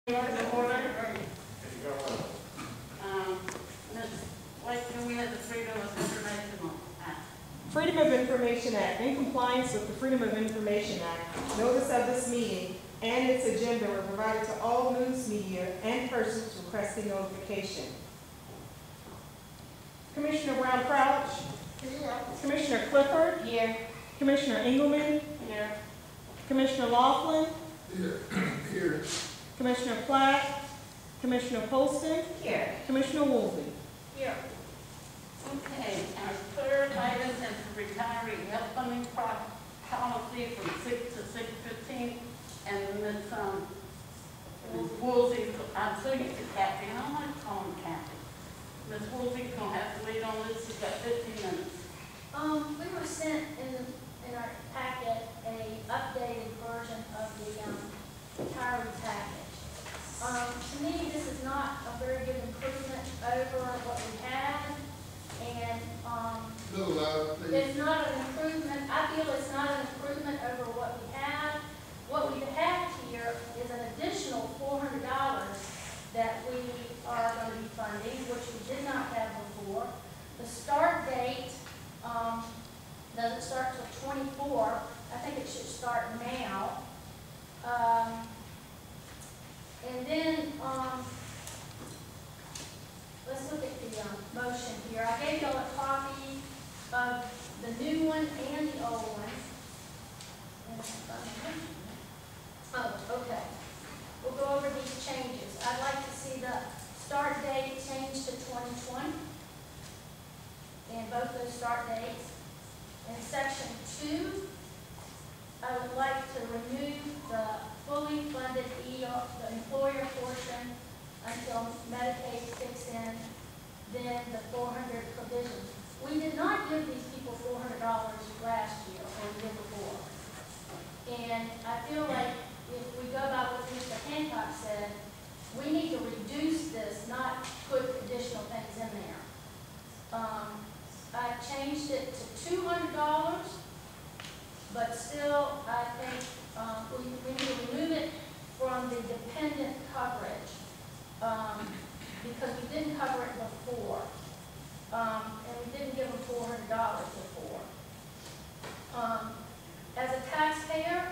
Good morning. Ms. White, we have the Freedom of Information Act. Freedom of Information Act. In compliance with the Freedom of Information Act, notice of this meeting and its agenda were provided to all news media and persons requesting notification. Commissioner Brown Crouch. Here. Commissioner Clifford. Here. Commissioner Engelmann. Here. Commissioner Laughlin. Here. Commissioner Platt. Commissioner Poston. Here. Commissioner Woolsey. Here. Okay, our third item is the retiree health funding policy from 6 to 6:15. And Ms. Woolsey, I'm so used to Kathy, and I don't like calling Kathy. Ms. Woolsey's gonna have to lead on this. She's got 15 minutes. We were sent in our packet a updated version of the retiree package. To me, this is not a very good improvement over what we had, and A little loud, please. it's not an improvement. I feel it's not an improvement over what we had. What we have here is an additional $400 that we are going to be funding, which we did not have before. The start date doesn't start till 24. I think it should start now. And then let's look at the motion here. I gave y'all a copy of the new one and the old one. Oh, okay. We'll go over these changes. I'd like to see the start date changed to 2020. And both those start dates. In section 2, I would like to remove the fully funded the employer portion until Medicaid kicks in, then the 400 provision. We did not give these people $400 last year or the year before. And I feel like if we go by what Mr. Hancock said, we need to reduce this, not put additional things in there. I changed it to $200, but still I think we need to remove it from the dependent coverage because we didn't cover it before. And we didn't give them $400 before. As a taxpayer,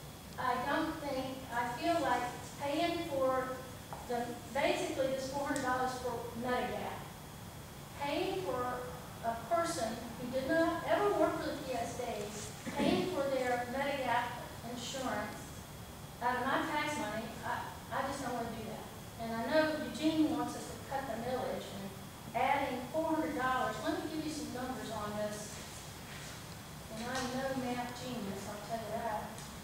I feel like paying for basically this $400 for Medigap, paying for a person who did not ever work for the PSAs, paying for their Medigap insurance out of my tax money, I just don't want to do that. And I know Eugene wants us to cut the millage and adding $400. Let me give you some numbers on this. And I'm no math genius, I'll tell you that.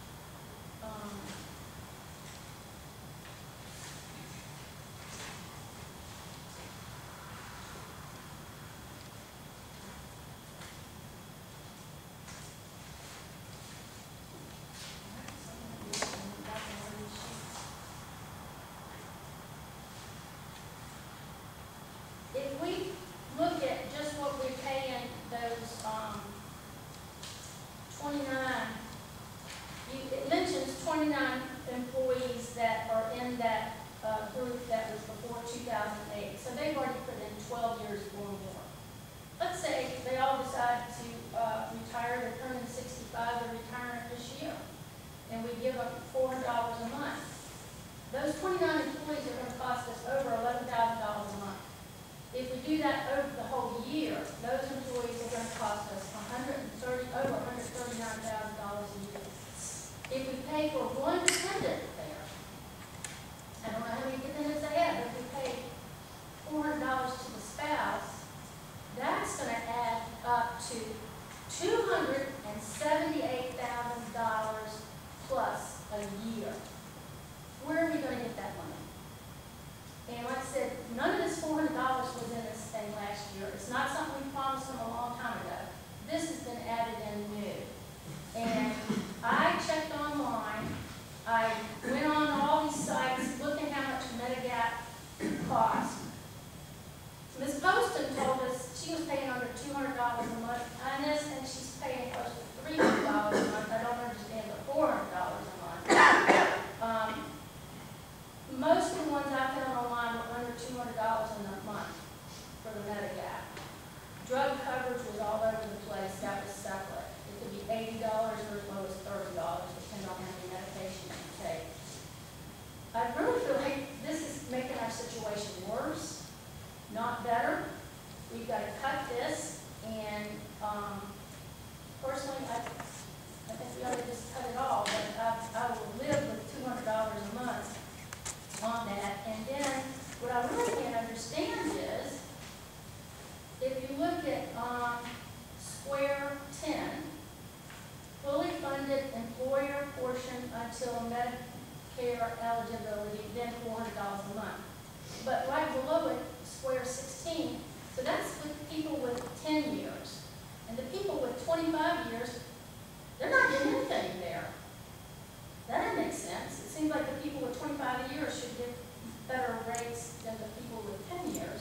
If we look at just what we're paying those 29, it mentions 29 employees that are in that group that was before 2008. So they've already put in 12 years or more. Let's say they all decide to retire, they're turning 65, they're retiring this year, and we give them $400 a month. Those 29 employees are going to cost us over $11,000 a month. If we do that over the whole year, those employees are going to cost us over $139,000 a year. If we pay for one dependent there, I don't know how many dependents they have, but if we pay $400 to the spouse, that's going to add up to $278,000 plus a year. Where are we going to get that money? And like I said, none of this $400 was in this thing last year. It's not something we promised them a long time ago. This has been added in new. And I checked online. I most of the ones I found online were under $200 in a month for the Medigap. Drug coverage was all over the place, that was separate. It could be $80 or as low as $30, depending on how many medications you take. I really feel like this is making our situation worse, not better. We've got to cut this, and personally, I think we ought to just cut it all, but I will live with $200 a month on that. And then, what I really can't understand is, if you look at square 10, fully funded employer portion until Medicare eligibility, then $400 a month. But right below it, square 16, so that's with people with 10 years. And the people with 25 years, they're not getting anything there. That doesn't make sense. It seems like the people with 25 years should get better rates than the people with 10 years.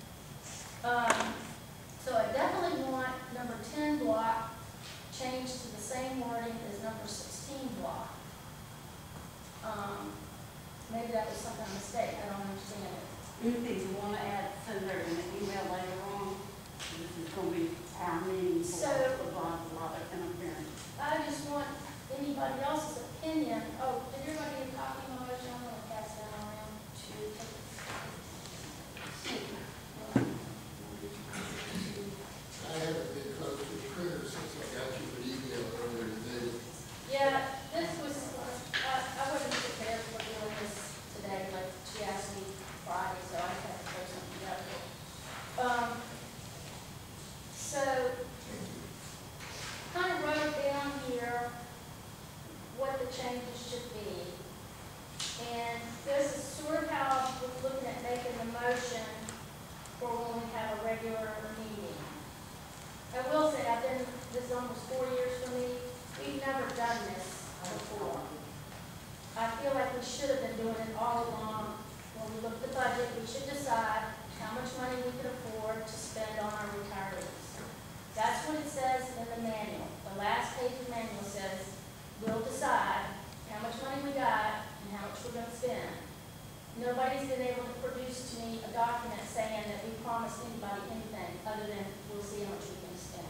So I definitely want number 10 block changed to the same wording as number 16 block. Maybe that was some kind of mistake. I don't understand it. Anything you want to add, send her an email later on. This is going to be our meeting for a lot of interference. I just want anybody else's opinion. Oh, did everybody get a copy of my motion? I'm going to pass that around to I haven't been close to the printer since I got you the email earlier today. Yeah, this was, I wasn't prepared for doing this today, like she asked me Friday, so I had to throw something together. So, kind of wrote down here what the changes should be. And this is sort of how I was looking at making the motion for when we have a regular meeting. I will say, I've been, this is almost 4 years for me. We've never done this before. I feel like we should have been doing it all along. When we look at the budget, we should decide how much money we can afford to spend on our retirees. That's what it says in the manual. The last page of the manual says, we'll decide how much money we got and how much we're going to spend. Nobody's been able to produce to me a document saying that we promised anybody anything other than we'll see how much we can spend.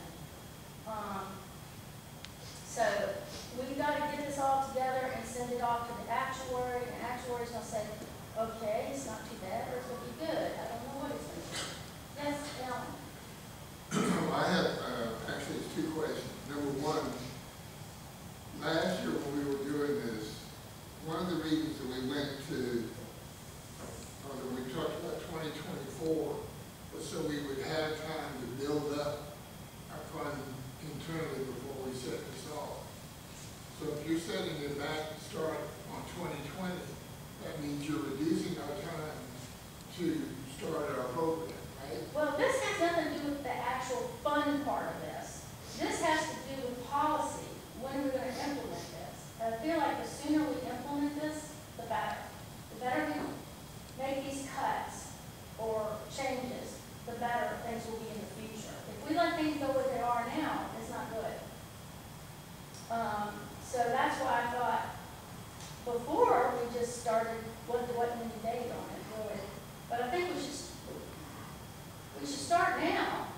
So we've got to get this all together and send it off to the actuary, and the actuary's going to say, okay, it's not too bad, or it's going to be good. I don't know what it's going to be. Yes, Ellen? I have, actually, it's two questions. Number one, last year when we were doing this, one of the reasons that we went to, or that we talked about 2024, was so we would have time to build up our fund internally before we set this off. So if you're setting it back to start on 2020, that means you're reducing our time to start our program, right? Well, this has nothing to do with the actual fun part of this. This has to do with policy, when we're going to implement this. I feel like the sooner we implement this, the better. The better we make these cuts or changes, the better things will be in the future. If we let things go what they are now, it's not good. So that's why I thought before we just started, wasn't any date on it, really. But I think we should start now.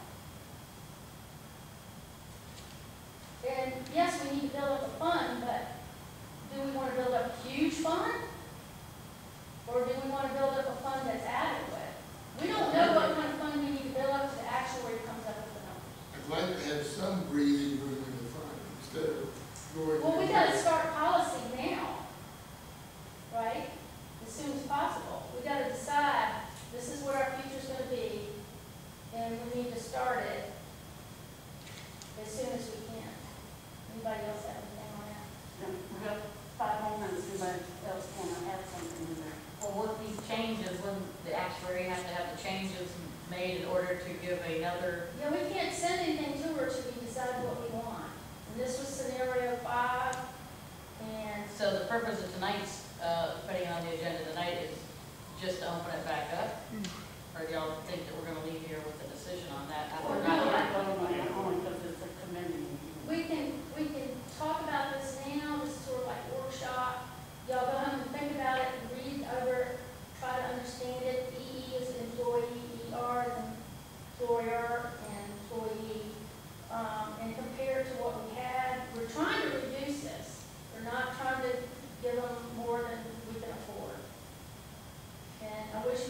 And yes, we need to build up a fund, but do we want to build up a huge fund? Or do we want to build up a fund that's adequate? We don't know what kind of fund we need to build up until the actuary comes up with the numbers. I'd like to have some breathing room in the fund instead of going. Well, we got to start policy now, right? As soon as possible. We got to decide this is what our future's going to be, and we need to start it as soon as we can. Anybody else have anything on that? We got 5 more minutes. Anybody else want to add something in there? Well, with these changes, wouldn't the actuary have to have the changes made in order to give another? Yeah, we can't send anything to her till we decide what we want. And this was scenario 5, and So the purpose of tonight's, putting on the agenda tonight is just to open it back up? Or do y'all think that we're gonna leave here with a decision on that? We're not going to vote on it only because it's a committee. we can talk about this now. This is sort of like workshop. Y'all go home and think about it and read over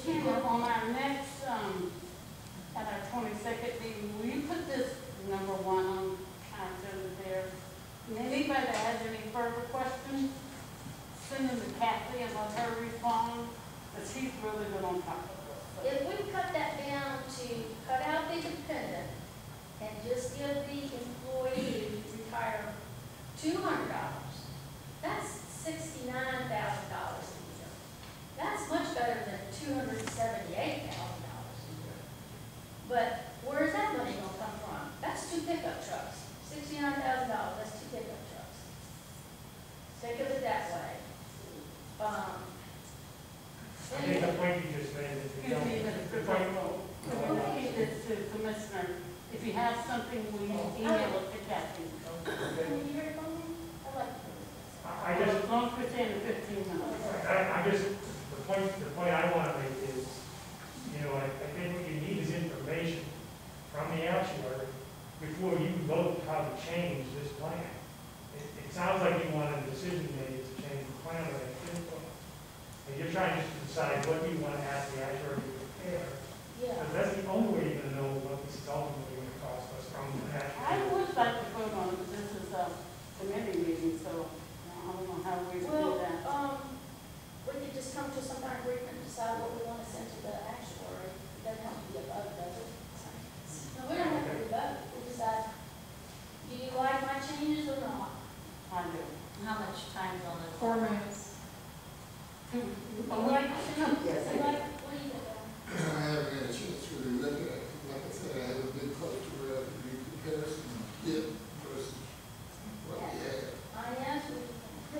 Tamara, on our next, at our 22nd meeting, will you put this number 1 on our agenda there? And anybody that has any further questions, send them to Kathy and let her respond, but she's really good on top of this. So. If we cut that down to cut out the dependent and just give the employee retire $200, that's $69,000 a year. That's much better than $278,000 a year. But where is that money gonna come from? That's 2 pickup trucks. $69,000, that's 2 pickup trucks. Think of it that way. I think the point you just made is the Excuse me, Mr. President, can we repeat this to Commissioner? If you have something, will you email it to Kathy? Can you hear it from me? I'd like to hear it. I just, As long as we're saying 15 minutes. I just, the point I want to make is, you know, I think what you need is information from the actuary before you vote how to change this plan. It sounds like you want a decision made to change the plan, but I think, and you're trying to decide what you want to ask the actuary to prepare. Yeah. Because that's the only way you're going to know what this is ultimately going to cost us from the I actuary. would like to vote on it. This is a committee meeting, so I don't know how we would do that. We could just come to some kind of agreement and decide what we want to send to the actuary. It doesn't have to be a vote, does it? No, we don't have to be a vote. We decide, do you like my changes or not? I do. How much time's on this? 4 minutes. Two, You a like, week? Yes, I you do. like, what do you think? I haven't had a chance to really look at it. Like I said, I haven't been close to where I could do comparison, get versus what we had. I asked you.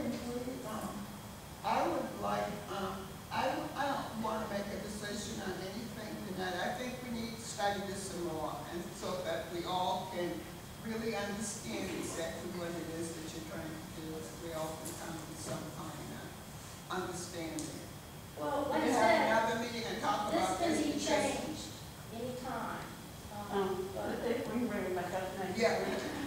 I would like, I don't want to make a decision on anything tonight. I think we need to study this some more, and so that we all can really understand exactly what it is that you're trying to do, so we all can come to some kind of understanding. Well, We like I can have said, another meeting and talk this about can this. be because- changed anytime. But if we can bring it back up next. Yeah,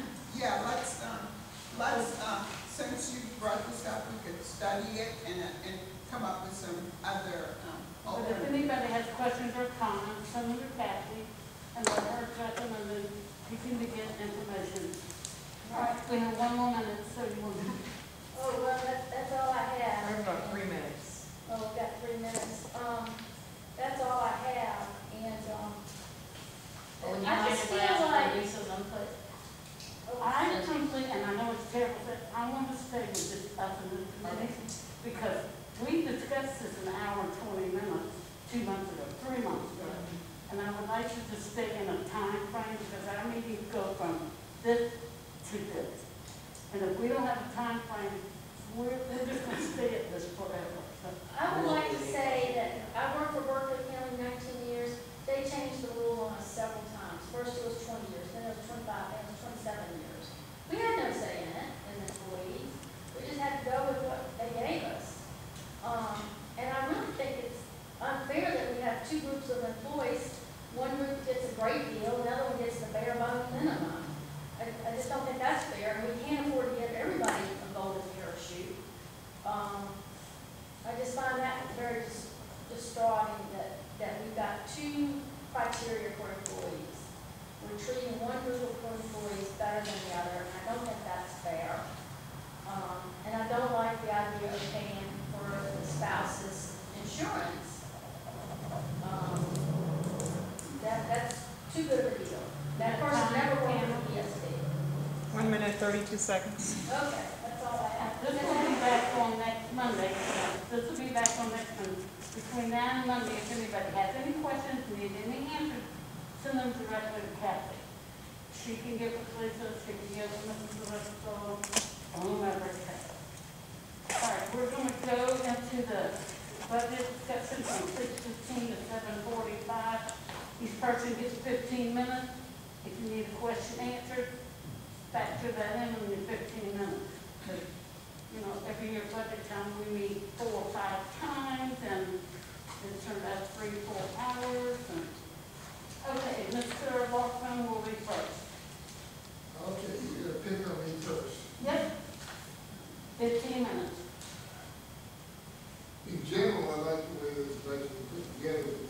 let's, since you brought this up, we could study it and come up with some other, But if alternatives. anybody has questions or comments, send them to Kathy and let her address them and then you can get information. All right, we have 1 more minute, so you want to. Oh, well, that's all I I have. have about 3 minutes. Oh, we've got 3 minutes. That's all I have, and, Well, when you I find just your feel last like, Lisa's input, I simply, and I know it's terrible, but I want to stay with this up in the committee because we discussed this an hour and 20 minutes 2 months ago, 3 months ago. And I would like you to stay in a time frame because our meetings go from this to this. And if we don't have a time frame, we're just going to stay at this forever. So, I would like to say that I worked for Berkeley County 19 years. They changed the rule on us several times. First it was 20 years, then it was 25, then it was 27 years. We had no say in it, in employees. We just had to go with what they gave us. And I really think it's unfair that we have 2 groups of employees. One group gets a great deal, another one gets the bare bone minimum. I just don't think that's fair, and we can't afford to give everybody a golden parachute. I just find that very distraughting that we've got 2 criteria for employees. We're treating one group of employees better than the other, and I don't think that's fair. And I don't like the idea of paying for the spouse's insurance. That's too good of a deal. That person never went on PSP. 1 minute, 32 seconds. Okay, that's all I have. This will be back on next Monday. This will be back on next Monday. Between now and Monday, if anybody has any questions, need any answers, send them directly to Kathy. She can give it to Lisa, she can give it to Mrs. Russell, or whomever it takes. All right, we're going to go into the budget discussion from 6:15 to 7:45. Each person gets 15 minutes. If you need a question answered, factor that in your 15 minutes. Because, you know, every year budget time, we meet 4 or 5 times, and it turned out 3 or 4 hours. And okay, Mr. Lockman will be first. Okay, you're gonna pick on me first. Yep. 15 minutes. In general, I like the way this budget was put together.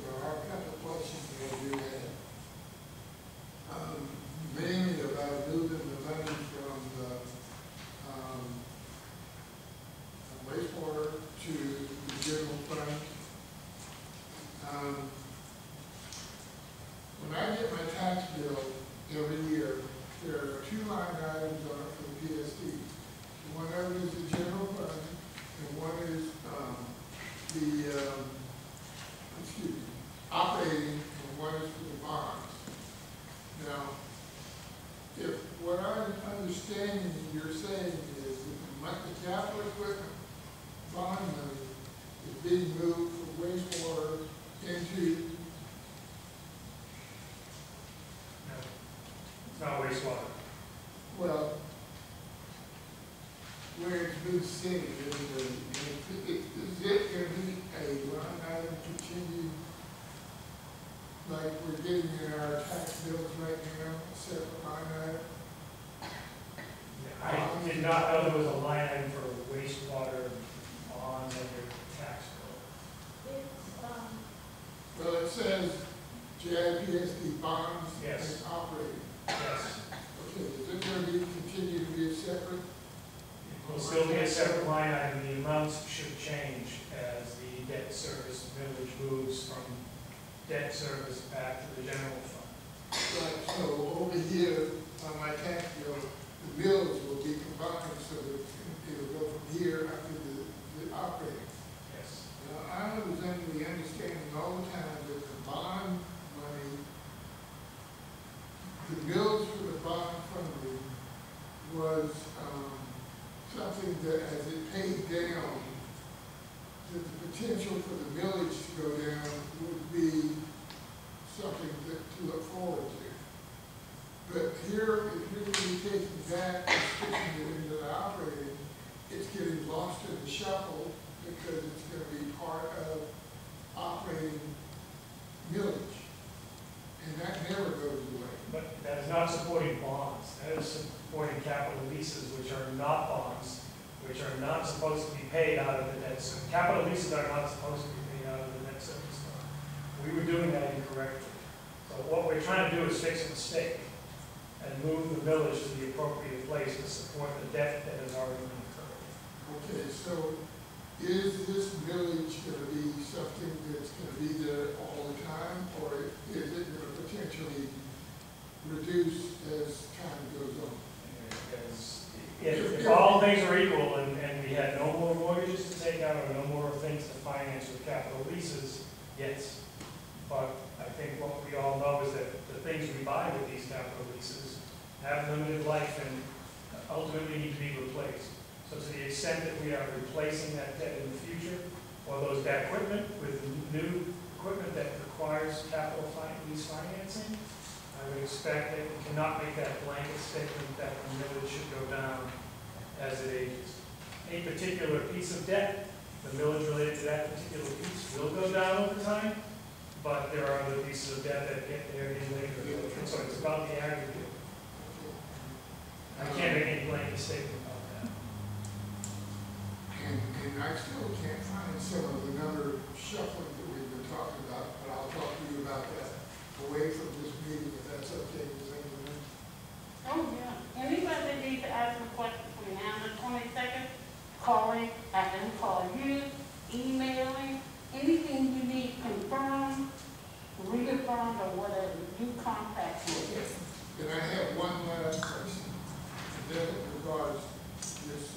says JIPSD bonds Yes. and operating. Yes. Okay, is it gonna be, continue to be a separate? It will still be a separate line item. The amounts should change as the debt service millage moves from debt service back to the general fund. Right, so over here, on my tax bill, the mills will be combined, so that it'll go from here up to the operating. Yes. Now, I was under the understanding all the time that the bond money, the mills for the bond funding was, something that as it paid down, that the potential for the millage to go down would be something to look forward to. But here, if you're going to be taking that and sticking it into the operating, it's getting lost in the shuffle because it's going to be part of operating millage. And that never goes away. But that is not supporting bonds. That is supporting capital leases, which are not bonds, which are not supposed to be paid out of the debt service. Capital leases are not supposed to be paid out of the debt service fund. We were doing that incorrectly. So what we're trying to do is fix a mistake and move the village to the appropriate place to support the debt that has already been incurred. Okay, so is this millage going to be something that's going to be there all the time, or is it going to potentially reduce as time goes on? Because if all things are equal and we had no more mortgages to take out or no more things to finance with capital leases, yes. But I think what we all know is that the things we buy with these capital leases have limited life and ultimately need to be replaced. So to the extent that we are replacing that debt in the future, or that equipment with new equipment that requires capital lease financing, I would expect that we cannot make that blanket statement that the millage should go down as it ages. A particular piece of debt, the millage related to that particular piece will go down over time, but there are other pieces of debt that get there in later. And so it's about the aggregate. I can't make any blanket statement about that. And I still can't find some of the number shuffling that we've been talking about, but I'll talk to you about that away from this meeting, if that's okay with anyone. Oh, yeah. Anybody that needs to ask a question between now and the 22nd, calling, have them call you, emailing, anything you need confirmed, reaffirmed, or whatever, you contact me. And I have one last question, and that regards this,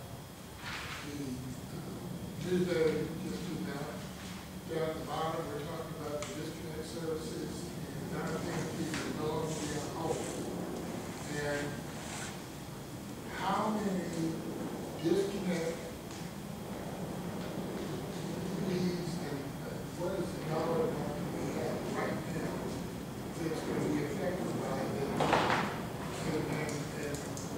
the newsletter just now. Down at the bottom, we're talking about the disconnect services and non-payment are no longer be on hold. And how many disconnect fees and what is the dollar amount that we have right now that's going to be affected by that? And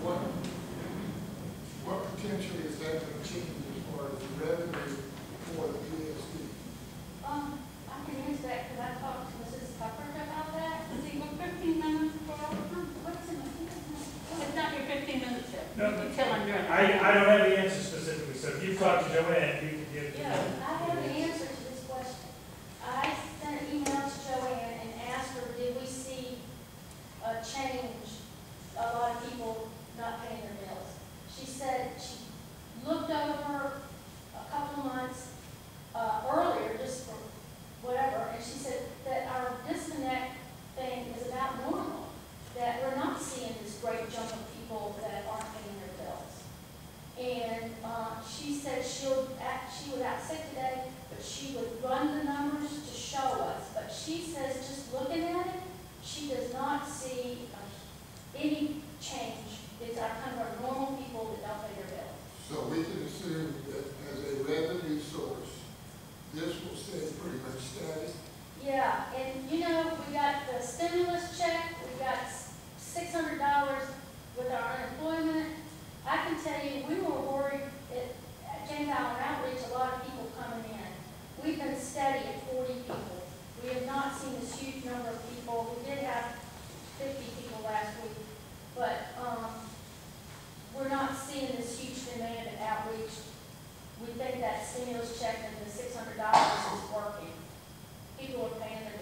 what potentially is that going to change as far as the revenue for the PSD? I can answer that because I talked to Mrs. Tucker about that. Is it 15 minutes for all? What's in the, It's not your 15 minutes yet. No. You can tell them you're. I don't have the answer specifically, so if you talk to Joanne, you can give. yeah, I have the answer to this question. I sent an email to Joanne and asked her, did we see a change, a lot of people not paying their bills? She said she looked over a couple of months earlier, just for whatever, and she said that our disconnect thing is about normal, that we're not seeing this great jump of people that aren't paying their bills. And she said she was out sick today, but she would run the numbers to show us. But she says just looking at it, she does not see any change. It's our kind of our normal people that don't pay their bills. So we can assume that as a revenue source, this will stay pretty much static. Yeah, and you know, we got the stimulus check, we got $600 with our unemployment. I can tell you, we were worried at James Island Outreach, a lot of people coming in. We've been steady at 40 people. We have not seen this huge number of people. We did have 50 people last week, but we're not seeing this huge demand at Outreach. We think that stimulus check and the $600 is working. People are paying their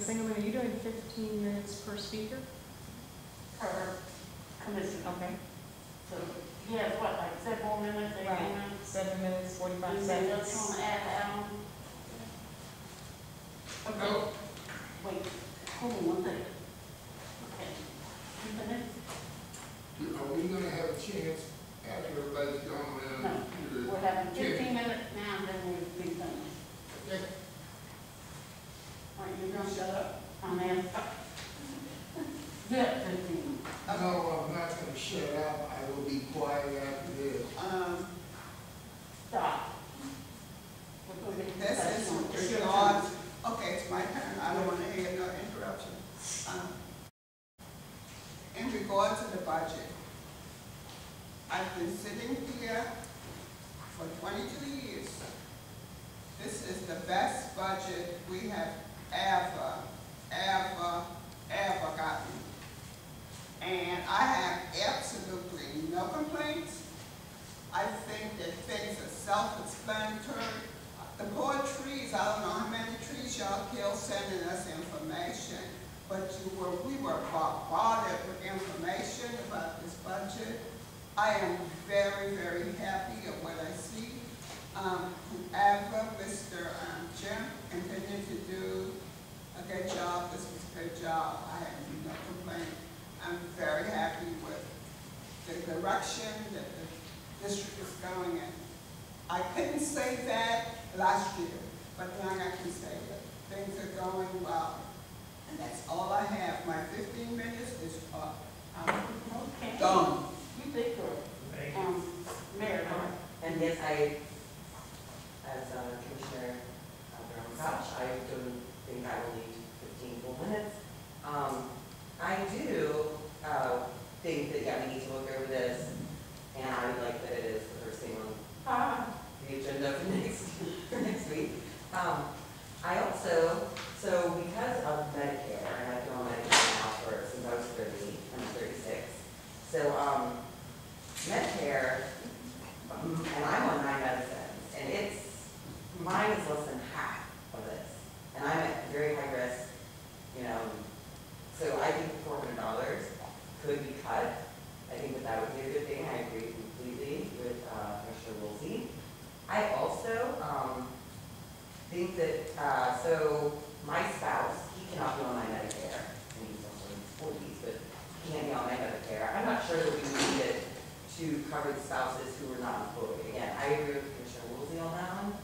Ms. Engelmann, are you doing 15 minutes per speaker? Per commission. Okay. So, yeah, what, like 7 more minutes, 8 more Right. minutes? 7 minutes, 45 You just seconds. want to add on? Okay, wait, hold on one second. Okay. You finished? Are we gonna have a chance after everybody's gone around to? No, we're having 15 minutes now, and then we'll be finished. Okay. All right, you're gonna shut up? I'm asking. Yeah, 15. No, I'm not gonna shut up, I will be quiet after this. Stop. We're going to get This is professional. regards, okay, it's my turn, I don't want to hear no interruption. In regard to the budget, I've been sitting here for 22 years. This is the best budget we have ever gotten. And I have absolutely no complaints. I think that things are self-explanatory. The poor trees, I don't know how many trees y'all killed sending us information, but we were bombarded with information about this budget. I am very, very happy of what I see. Whoever Mr. Jim continued to do a good job, this was a good job. I have no complaint. I'm very happy with the direction that the district is going in. I couldn't say that last year, but now I can say that things are going well. And that's all I have. My 15 minutes is up. I'm Okay. done. You big girl. Thank you. Mayor, And yes, as Commissioner Brown Couch, I don't think I will need 15 full minutes. I do think that, yeah, we need to look over this, and I would like that it is the first thing on the agenda for next week. I also, so because of Medicare, and I've been on Medicare now since I was 30, I'm 36. So, Medicare, and I'm on 9 medicines, and mine is less than half of this. And I'm at very high risk, so I think $400 could be cut. I think that would be a good thing. I agree completely with Commissioner Woolsey. I also think that, so my spouse, he cannot be on my Medicare, and he's also in his 40s, but he can't be on my Medicare. I'm not sure that we need it to cover the spouses who are not employed. Again, I agree with Commissioner Woolsey on that one.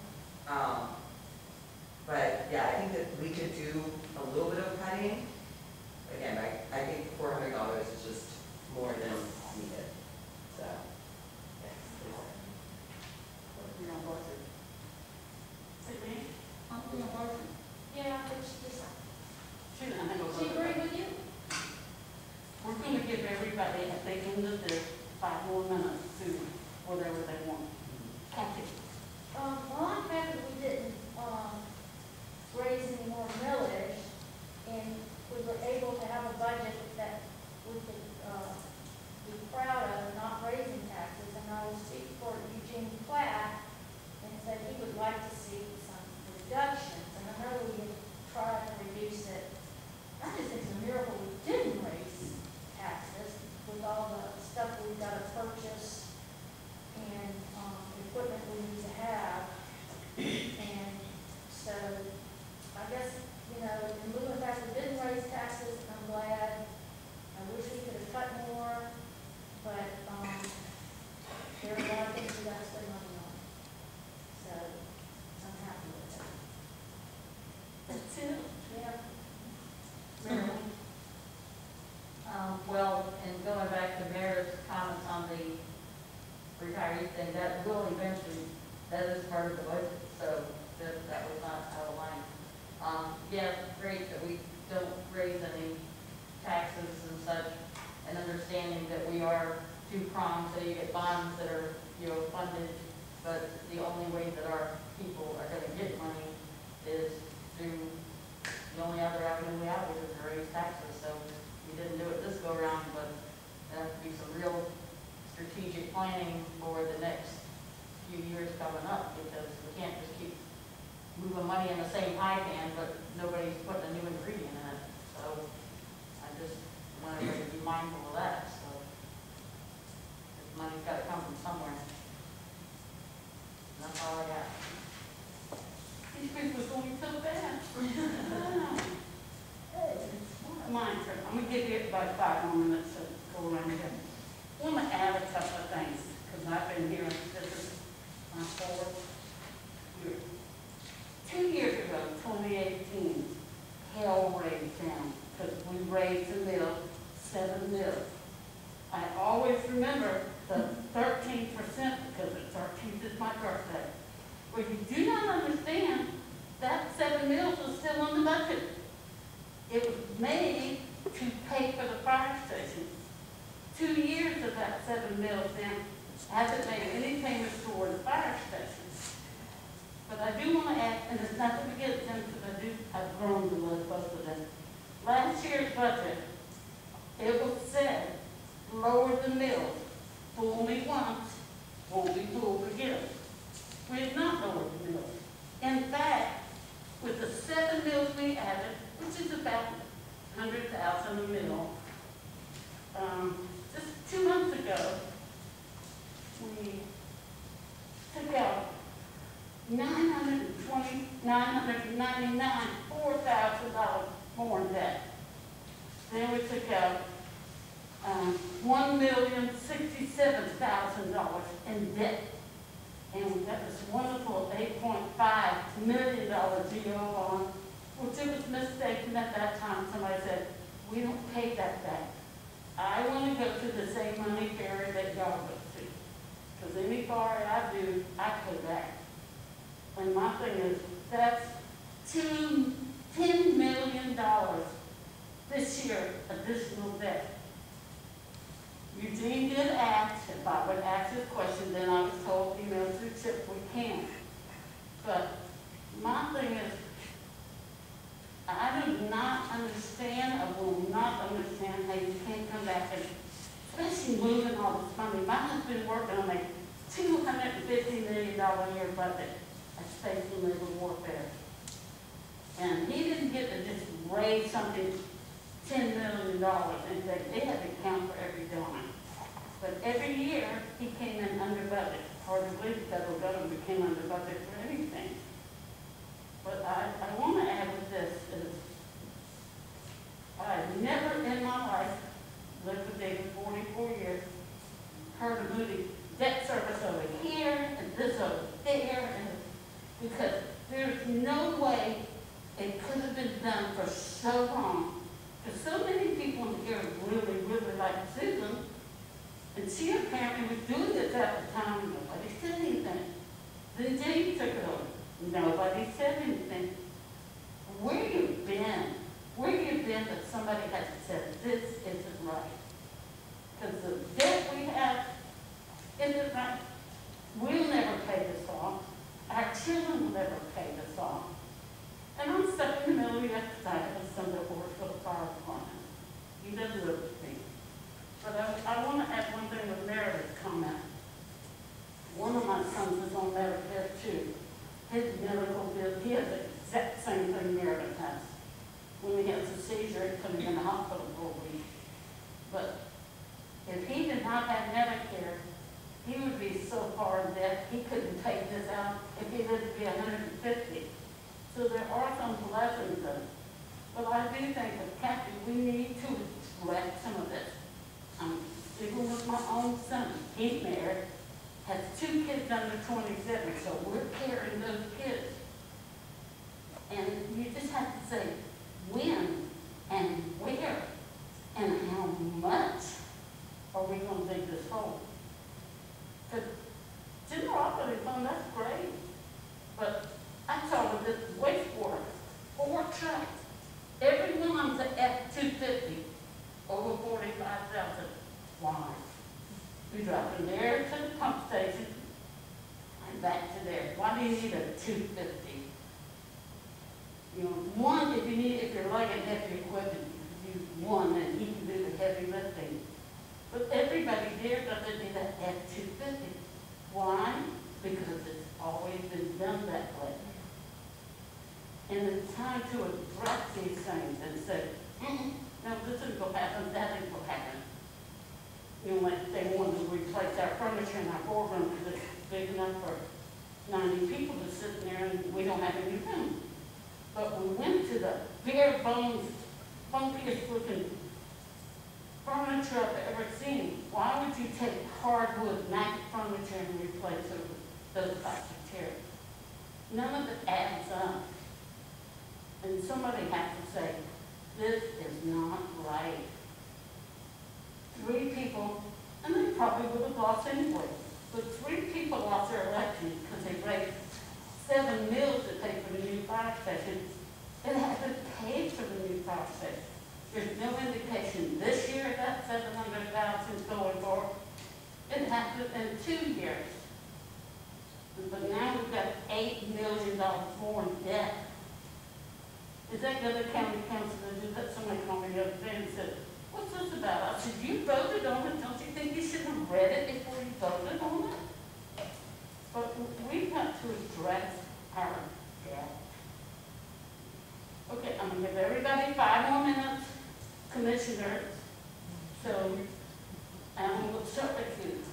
But yeah, I think that we could do a little bit of cutting. Again, I think $400 is just more than needed. So, yes, please. you know, what's it? Sydney? You know, what's it? Yeah, it's just, She, I think she we'll- agree with you? We're going to give everybody, if they can do this, 5 more minutes to whatever they want. Okay. Well, I'm happy we didn't, raise any more millage, and we were able to have a budget that we could, be proud of, not raising taxes. And I will speak for Eugene Platt, and said he would like to see some reductions, and I know we had tried to reduce it. I just think it's a miracle we didn't raise taxes with all the stuff we've got to purchase and, equipment we need to have. And so, I guess, in lieu of the fact we didn't raise taxes, I'm glad. I wish we could have cut more, but, there are a lot of things we got to spend money on. So, I'm happy with that. That's it. Yeah. Marilyn? Well, and going back to Meredith's comments on the retiree thing, that will eventually, that is part of the budget, so that was not out of line. Yeah, great that we don't raise any taxes and such, and understanding that we are two-pronged, so you get bonds that are, funded, but the only way that our people are gonna get money is through, the only other avenue we have is to raise taxes, so we didn't do it this go-around, but there has to be some real strategic planning for the next few years coming up, because we can't just keep moving money in the same pie pan, but nobody's putting a new ingredient in it, so I just want everybody to be mindful of that, so. This money's gotta come from somewhere. And that's all I got. These people are going so fast. Mine, sir, I'm gonna give you about 5 more minutes to go around here. I want to add a couple of things, because I've been here, this is my 4th year. 2 years ago, 2018, hell raised down, because we raised the mill, 7 mills. I always remember the 13%, because the 13th is my birthday. Where you do not understand, that 7 mills was still on the budget. It was made to pay for the fire station. 2 years of that 7 mills then hasn't made any payments toward the fire station. But I do want to add, and it's nothing against them, because I've grown to love both of them. Last year's budget, it was said, lower the mills. Fool me once, won't be fooled again. We did not lower the mills. In fact, with the 7 mills we added, which is about 100,000 a mill, just 2 months ago, we took out $4,000 more in debt. Then we took out $1,067,000 in debt. And we got this wonderful $8.5 million GO bond, which it was mistaken at that time. Somebody said, we don't pay that back. I want to go to the same money ferry that y'all go to. Because any borrow I do, I pay back. And my thing is, that's $10 million this year additional debt. Eugene did ask, if I would ask this question, then I was told, through CHIP we can. But my thing is, I do not understand, or will not understand how you can't come back and, especially moving all this money. My husband working on a $250 million a year budget at Space and Naval Warfare. And he didn't get to just raise something $10 million and they had to count for every donor. But every year, he came in under budget. Hard to believe the federal government came under budget for anything. But I want to add with this is, I've never in my life, lived with David 44 years, heard of Moody debt service over here and this over there, and because there's no way it could have been done for so long. Because so many people in here really, really like Susan, and she apparently was doing this at the time, and nobody said anything. Then James took it over. Nobody said anything. Where you been? Where you been that somebody has said, this isn't right? Because the debt we have isn't right. We'll never pay this off. Our children will never pay this off. And I'm stuck in the middle of that because I have a son that works for the fire department. He doesn't live with me. But I want to add one thing with Meredith's comment. One of my sons is on Medicare too. His medical bill, he has the exact same thing Meredith has. When he has a seizure, it put him in the hospital for a week. But if he did not have Medicare, he would be so far in debt, he couldn't take this out if he lived to be 150. So there are some blessings in it. But I do think that, Kathy, we need to let some of this. I'm speaking with my own son. He's married, has 2 kids under 27, so we're carrying those kids. And you just have to say when and where and how much are we going to dig this hole. Because general operating fund, that's great. But I saw with this wastewater, 4 trucks. Every one of them's at F-250, over 45,000. Why? We drop them there to the pump station and back to there. Why do you need a 250? You know, one, if you're lugging heavy equipment, you use one and he can do the heavy lifting. But everybody there doesn't do that F-250. Why? Because it's always been done that way. And it's time to address these things and say, no, this isn't gonna happen, that ain't gonna happen. You know, like they wanted to replace our furniture in our boardroom because it's big enough for 90 people to sit in there and we don't have any room. But we went to the bare bones, funkiest looking furniture I've ever seen. Why would you take hardwood, mat furniture and replace it with those types of chairs? None of it adds up. And somebody has to say, this is not right. 3 people, and they probably would have lost anyway, but 3 people lost their elections because they raised 7 mills to pay for the new fire station. It hasn't paid for the new fire station. There's no indication this year that 700,000 is going forward. It happened in 2 years. But now we've got $8 million more in debt. Is that the other county council that did that? Somebody called me the other day and said, what's this about? I said, you voted on it. Don't you think you should have read it before you voted on it? But we've got to address our debt. Okay, I'm going to give everybody 5 more minutes, commissioners. So, and we'll start with you.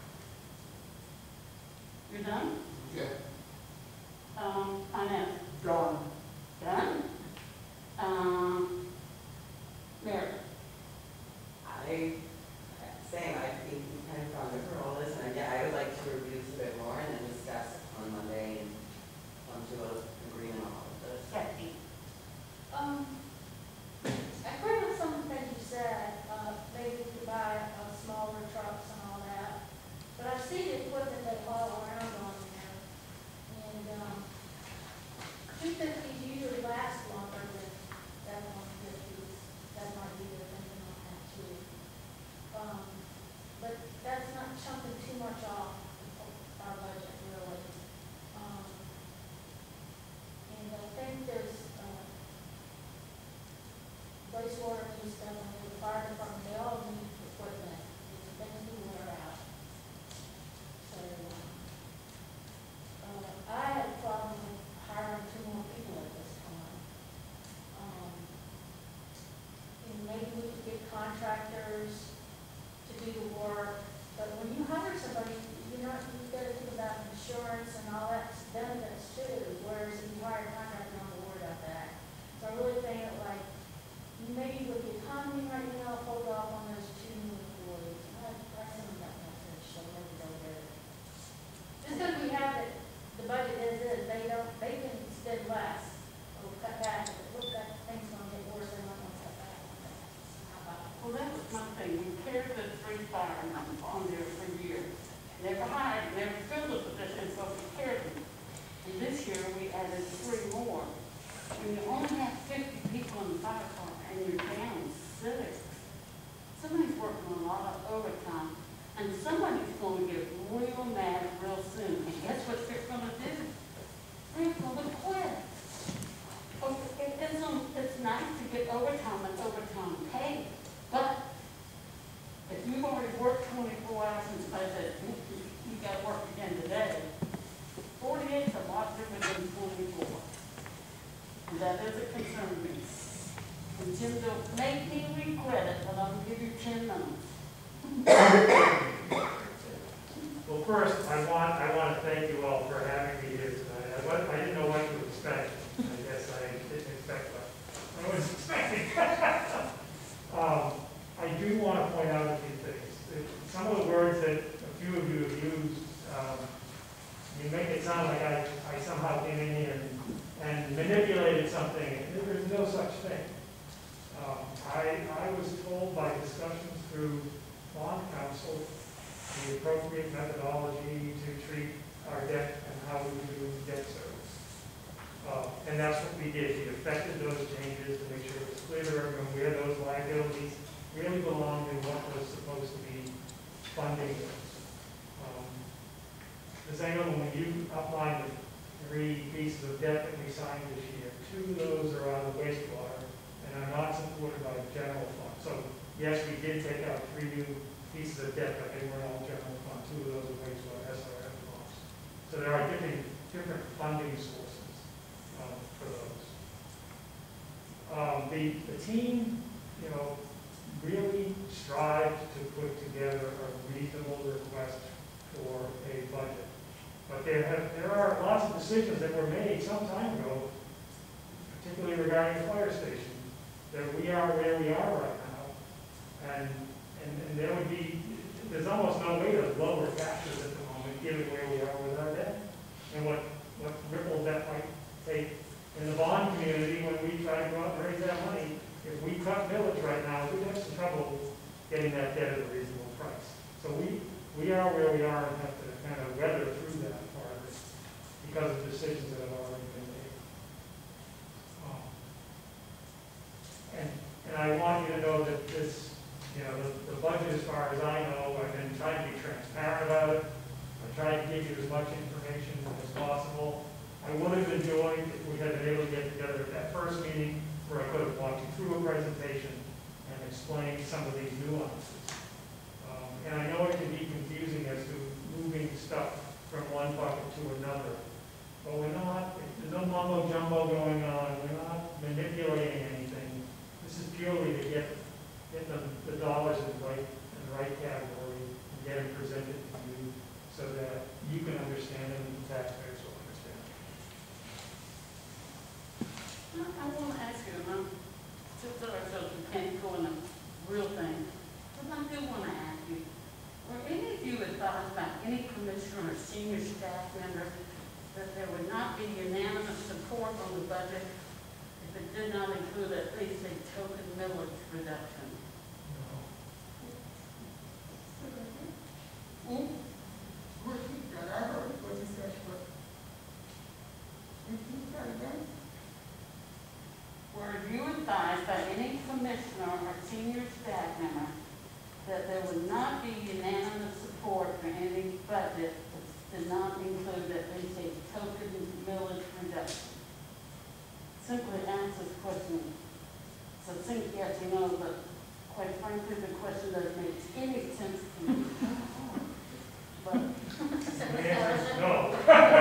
You're done? Yeah. Finance. Done. Done? Mary. Same, I think we kind of gone over all this, and I would like to review this a bit more and then discuss on Monday and come to an agreement on all of this. Kathy. I agree with some of the things you said, maybe to buy smaller trucks and all that. But I see the equipment they haul around on there. And 250s usually last longer than 150s. That might be the thinking on that too. But that's not chunking too much off our budget really. And I think there's wastewater and stuff, and the fire department, they all need equipment. It's things to wear out. So, I had a problem with hiring 2 more people at this time. And maybe we could get contractors to do the work, but when you hire somebody, you gotta think about insurance and all that benefits too, whereas if you hire a contractor, you don't have to worry about that. So I really think that like, maybe with the economy right now, hold off on those 2 new employees. I sent them that message, so maybe they'll get it. Just because we have it, the budget as is, they can spend less or cut back. If it looks like things gonna get worse, they're not gonna cut back on that. How about it? Well, that was my thing. We carried the 3 firemen on there for years. Never hired, never filled the position, so we carried them. And this year, we added 3 more. When you only have 50 people in the fire department and you're down 6, somebody's working a lot of overtime, and somebody's going to get real mad real soon. And guess what they're going to do? They're going to quit. Okay, it's nice to get overtime and overtime pay, but if you've already worked 24 hours and somebody says, you got to work again today, 48 is a lot different than 24. And that doesn't concern me. And Jim, don't make me regret it, but I'll give you 10 minutes. Well, first, I want to thank you all for having me here tonight. I didn't know what to expect. I guess I didn't expect what I was expecting. I do want to point out a few things. Some of the words that a few of you have used, you make it sound like I somehow came in here and manipulated something. There's no such thing. I was told by discussions through bond counsel the appropriate methodology to treat our debt and how we do debt service. And that's what we did. We effected those changes to make sure it was clear to everyone where those liabilities really belonged and what was supposed to be funding those. As I know, when you outlined the 3 pieces of debt that we signed this year, 2 of those are out of wastewater and are not supported by the general fund. So yes, we did take out 3 new pieces of debt, but they weren't all general fund. 2 of those are wastewater SRF loans. So there are different funding sources for those. The team, you know, really strived to put together a reasonable request for a budget. But there are lots of decisions that were made some time ago, particularly regarding the fire station, that we are where we are right now. And there would be, there's almost no way to lower taxes at the moment, given where we are with our debt. And what ripples that might take in the bond community when we try to go out and raise that money. If we cut millage right now, we'd have some trouble getting that debt at a reasonable price. So we are where we are and have to kind of weather through that part of it because of decisions that have already been made. And I want you to know that this, you know, the budget, as far as I know, I've been trying to be transparent about it. I tried to give you as much information as possible. I would have enjoyed if we had been able to get together at that first meeting where I could have walked you through a presentation and explained some of these nuances. And I know it can be confusing as to moving stuff from one bucket to another. But we're not, there's no mumbo jumbo going on. We're not manipulating anything. This is purely to get the dollars in the right category and get them presented to you so that you can understand them and the taxpayers will understand. I want to ask you, just so ourselves we can't go in a real thing, but I do want to ask you, were any of you advised by any commissioner or senior staff member that there would not be unanimous support on the budget if it did not include at least a token millage reduction? Hmm? Repeat that, I heard what you said, but repeat that again? Were you advised by any commissioner or senior staff member that there would not be unanimous support for any budget that did not include at least a token millage reduction? Simply answer this question. So think yes or no, but quite frankly, the question doesn't make any sense to me. But, The answer is no.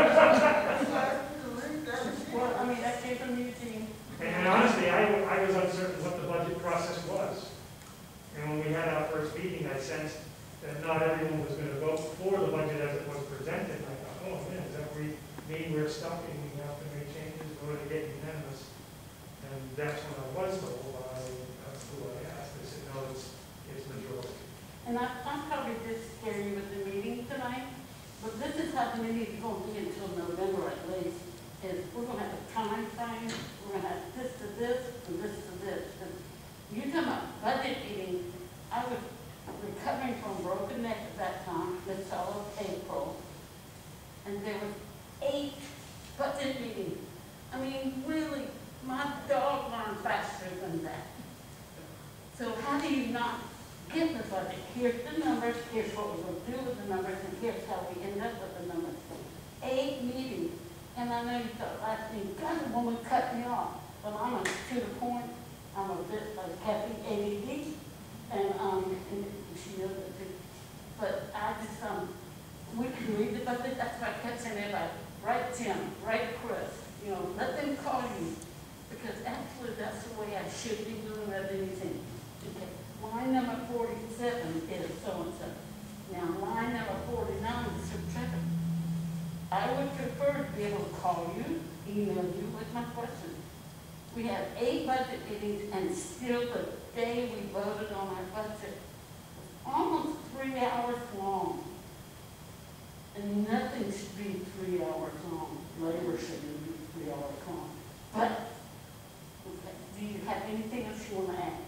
well, I mean, that came from Eugene. And honestly, I was uncertain what the budget process was. And when we had our first meeting, I sensed that not everyone was going to vote for the budget as it was presented. And I thought, oh man, does that mean we're stuck and we have to make changes in order to get unanimous? And that's when I was told by who I asked. They said, no, it's majority. And I probably did scare you with the meeting tonight, but this is how the meeting is going to be until November at least, is we're going to have a time frame, we're going to have this to this, and this to this. And you talking about budget meeting, I was recovering from broken neck at that time, this all of April, and there was 8 budget meetings. I mean, really, my dog learned faster than that. So how do you not get the budget? Here's the numbers, here's what we're going to do with the numbers, and here's how we end up with the numbers. 8 meetings. And I know you thought last week, God, the woman cut me off. But I'm to the point, I'm a bit like Kathy ADD, and she knows it too. But I just, we can read the budget, that's why I kept saying everybody, write Tim, write Chris, you know, let them call you. Because actually, that's the way I should be doing rather than anything. Okay, line number 47 is so-and-so. Now, line number 49 is subtracted. I would prefer to be able to call you, email you with my questions. We had 8 budget meetings, and still the day we voted on our budget was almost 3 hours long. And nothing should be 3 hours long. Labor shouldn't be 3 hours long. But, okay, do you have anything else you want to add?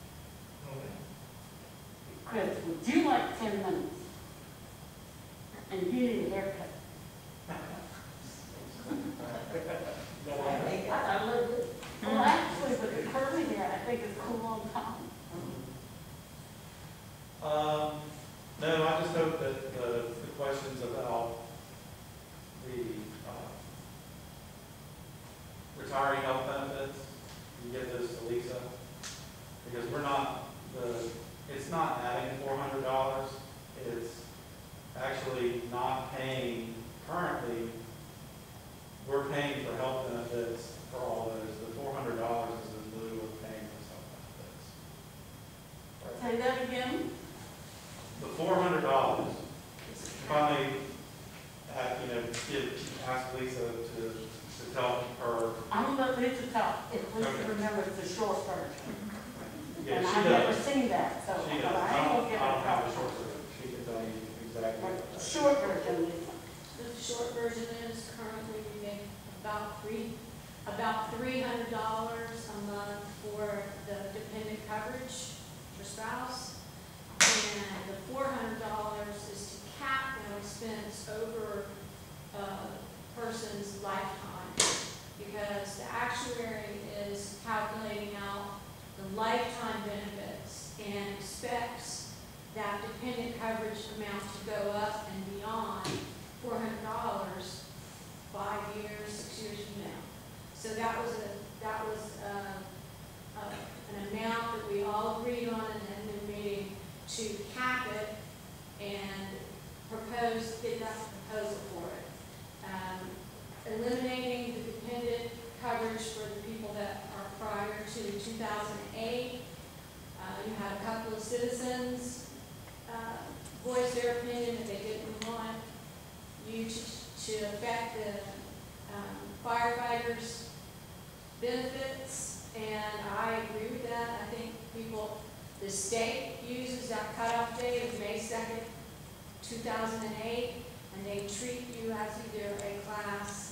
Chris, would you like 10 minutes? And you need a haircut. I love it. Well, actually, with the curly hair, I think it's cool on top. No, I just hope that the questions about the retiree health benefits, you get those to Lisa, because it's not adding $400, it's actually not paying currently. We're paying for health benefits for all those. The $400 is in lieu of paying Say that again? The $400, if I may, ask Lisa to tell her. I'm gonna let Lisa talk, if Lisa Okay. remembers the short version. Yeah, And she I've never does. seen that, so She but does. I ain't gonna give I her don't have a the short version. She can tell you exactly what that is. Short version, Lisa. The short version is currently we make about $300 a month for the dependent coverage for spouse. And the $400 is to cap that expense over a person's lifetime. Because the actuary is calculating out the lifetime benefits and expects that dependent coverage amount to go up and beyond $400 5 years, 6 years from now. So that was an amount that we all agreed on in the meeting to cap it and get that proposal for it. Eliminating the dependent coverage for the people that are prior to 2008. You had a couple of citizens voice their opinion that they didn't want you to affect the firefighters' benefits, and I agree with that. I think the state uses that cutoff date of May 2nd, 2008, and they treat you as either a class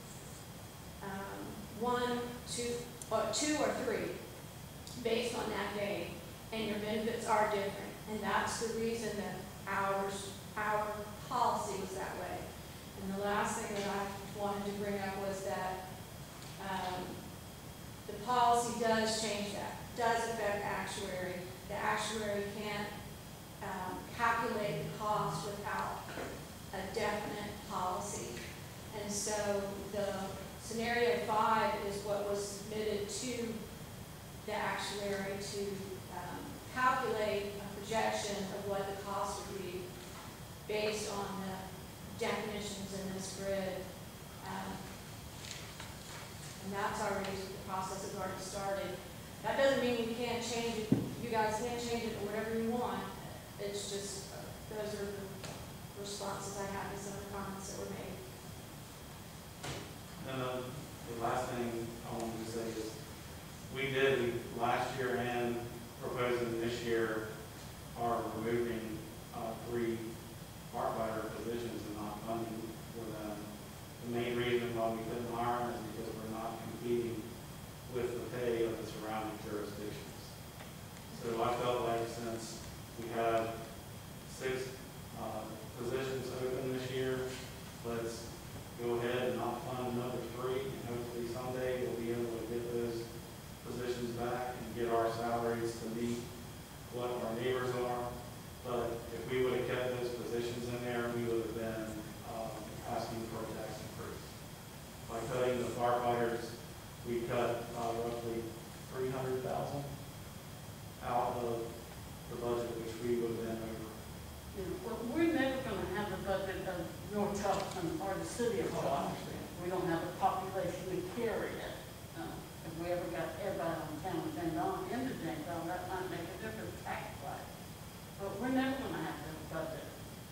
1, 2, or 3, based on that date, and your benefits are different. And that's the reason that our policy was that way. And the last thing that I wanted to bring up was that the policy does change that, does affect actuary. The actuary can't calculate the cost without a definite policy. And so the scenario 5 is what was submitted to the actuary to calculate a projection of what the cost would be based on the definitions in this grid. And that's already, the process has already started. That doesn't mean we can't change it, you guys can change it or whatever you want. It's just, those are the responses I have to some of the comments that were made. And the last thing I wanted to say is, we last year and proposing this year are removing 3 firefighter positions and not funding for them. The main reason why we couldn't hire them is because we're not competing with the pay of the surrounding jurisdictions. So I felt like since we have 6 positions open this year, let's go ahead and not fund another 3, and hopefully someday we'll be able to get those positions back and get our salaries to meet what our neighbors are. But if we would have kept those positions in there, we would have been asking for a tax increase. By cutting the firefighters, we cut roughly $300,000 out of the budget, which we would have been over. Well, we're never gonna have the budget of North Charleston or the city of Charleston. We don't have the population to carry it. If we ever got everybody on town of into Jandon, that might make a difference tax-wise. But we're never gonna have that budget.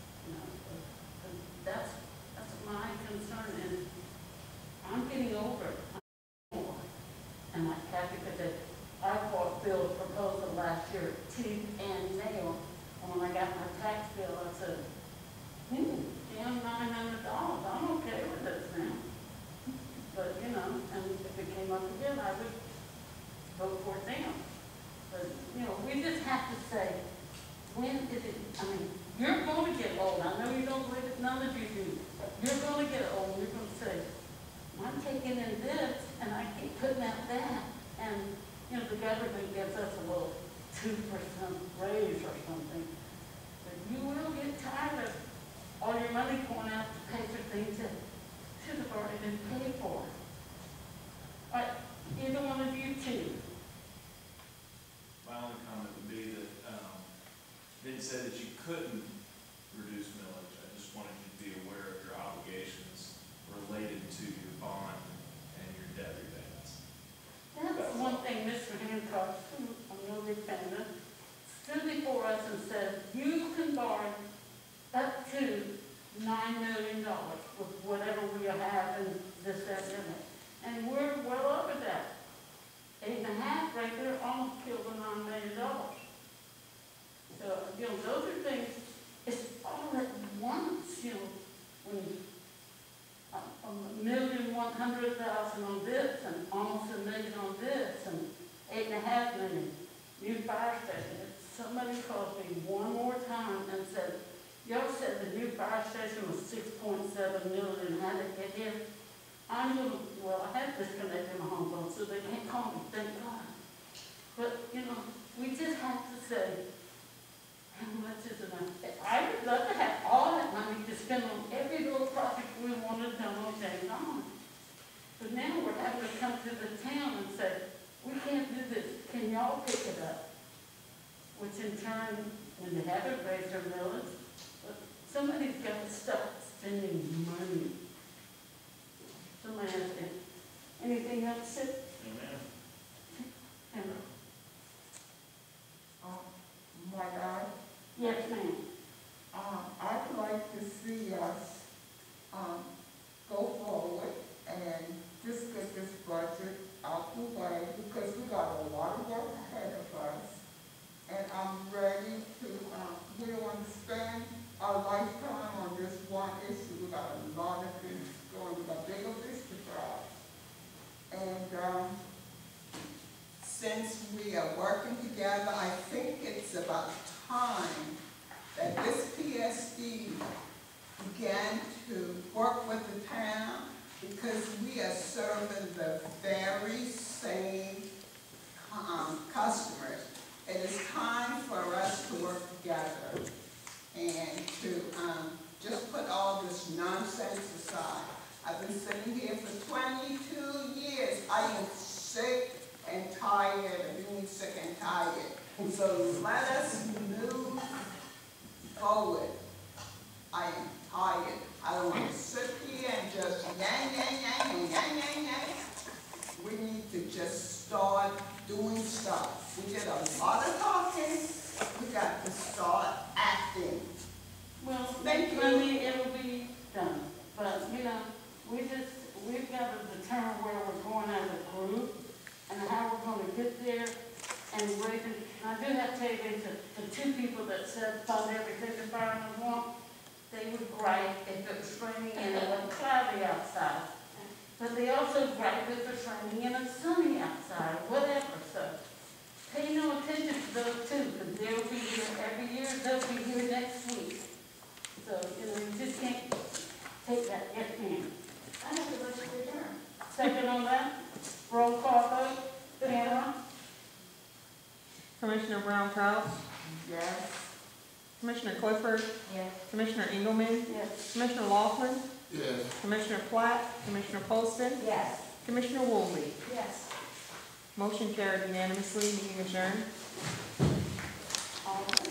That's my concern, and I'm getting over it. And like Kathy said, I fought Bill's proposal last year, tooth and nail. And when I got my tax bill, I said, damn, $900, I'm okay with this now. But, and if it came up again, I would vote for it now. But, we just have to say, when is it, you're going to get old. I know you don't believe it, none of you do. But you're going to get old, and you're going to say, I'm taking in this, and I keep putting out that. And, the government gives us a little 2% raise or something. But you will get tired of all your money going out to pay for things that should have already been paid for. But either one of you two. My only comment would be that, didn't say that you couldn't reduce millage. I just wanted you to be aware of your obligations related to your bond and your debt repayments. That's one thing Mr. Hancock, who I'm no big fan of, stood that, didn't they? And we're well over that. 8.5 right there almost killed the $9 million. So, you know, those are things, it's all at once, you know, when $1,100,000 on this and almost $1 million on this and $8.5 million. New fire station. Somebody called me one more time and said, y'all said the new fire station was $6.7 million. How did it get here? I'm gonna, well, I have disconnected my home phone, so they can't call me, thank God. But, you know, we just have to say, how much is enough? I would love to have all that money to spend on every little project we wanted done on James Island. But now we're having to come to the town and say, we can't do this, can y'all pick it up? Which in turn, when they haven't raised their millage, somebody's got to start spending money. Somebody has to. Anything else, Sid? Amen. Amber? My God, Yes, ma'am. I'd like to see us, go forward and just get this budget out the way, because we got a lot of work ahead of us. And I'm ready to, we don't want to spend our lifetime on this one issue. We got a lot of things going, we got bigger fish to fry. And, Since we are working together, I think it's about time that this PSD began to work with the town, because we are serving the very same customers. It is time for us to work together and to just put all this nonsense aside. I've been sitting here for 22 years. I am sick and tired of being sick and tired. And so let us move forward. I am tired. I don't want to sit here and just yang. We need to just start doing stuff. We did a lot of talking. We got to start acting. Well, Thank you. maybe it'll be done, but, you know, we've got to determine where we're going as a group and how we're going to get there and raise it. And I do have to tell you, the two people that said fund everything the firemen want, they would gripe if it was raining and it was cloudy outside. But they also gripe if it's raining and it's sunny outside, whatever, so. Pay no attention to those two, because they'll be here every year, they'll be here next week. So, you know, you just can't take that, yes ma'am. I have to vote to adjourn. Second on that, roll call vote, Pamela? Commissioner Brown Crouch, yes. Commissioner Clifford, Yes. Commissioner Engelmann, Yes. Commissioner Laughlin, Yes. Commissioner Platt, Commissioner Poston, Yes. Commissioner Woolsey. Yes. Motion carried unanimously, meeting adjourned. All